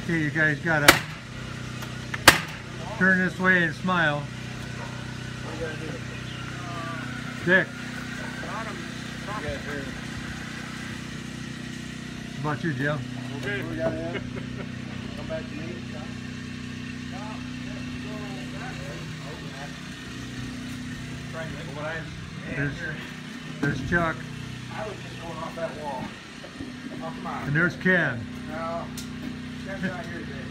Okay, you guys gotta turn this way and smile. What do you gotta do? Dick, You gotta turn. how about you, Jim? Okay. We got it. Come back to me. There's Chuck, I was just going off that wall. Off mine. and there's Ken. No, Ken's not here today.